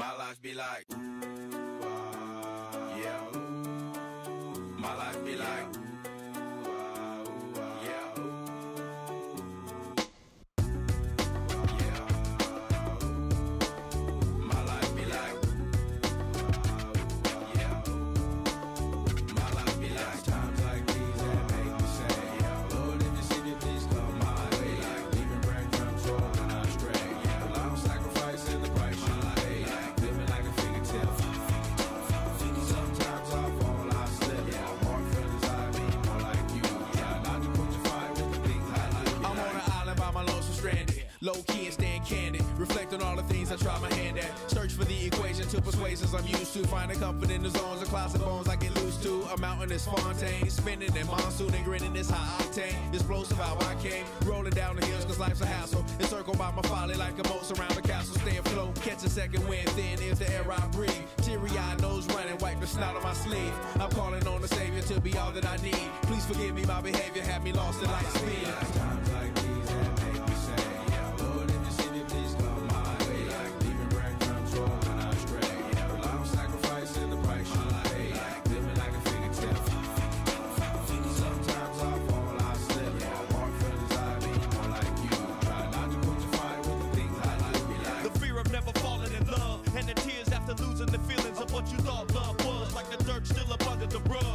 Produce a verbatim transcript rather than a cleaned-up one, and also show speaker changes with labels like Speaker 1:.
Speaker 1: My life be like, ooh, ah, yeah, ooh. My life be like, ooh, ah, ooh, ah, yeah, ooh. Yeah, ooh. My life be like, ooh, ah, yeah, ooh. My life be like times like these that make me say, yeah, Lord, if you see me, please come my way. Like leaving breadcrumbs rolling astray. Yeah, long sacrifice in the price you pay. Like living like a fingertip. Sometimes I fall, I slip. Yeah, more feelings I be more like you. Yeah, not to put your fire with the things I like.
Speaker 2: I'm on an island by my lonesome stranded. Low key and staying candid. Reflect on all the things I try my hand at. Search for the equation to persuasions I'm used to. Finding comfort in the zones of clouds and bones I get loose to. A mountain is Fontaine. Spinning in monsoon and grinning is high octane. Explosive how I came. Rolling down the hills cause life's a hassle. Encircled by my folly like a moat surround the castle. Stay afloat. Catch a second wind. Thin is the air I breathe. Teary eyed nose running. Wipe the snot on my sleeve. I'm calling on the Savior to be all that I need. Please forgive me my behavior. Had me lost in light speed.
Speaker 1: Times like these that make me say, yeah, Lord, if you see me, please come my way. Like leaving breadcrumbs rolling astray. Yeah, long sacrifice in the price you pay. Like living like a fingertip. Sometimes I fall, I slip. Yeah, more feelings I be more like you. Try not to put your fire with the things I like. Be like
Speaker 3: The fear of never falling in love, and the tears after losing the feelings of what you thought love was. Like the dirt still up under the rug.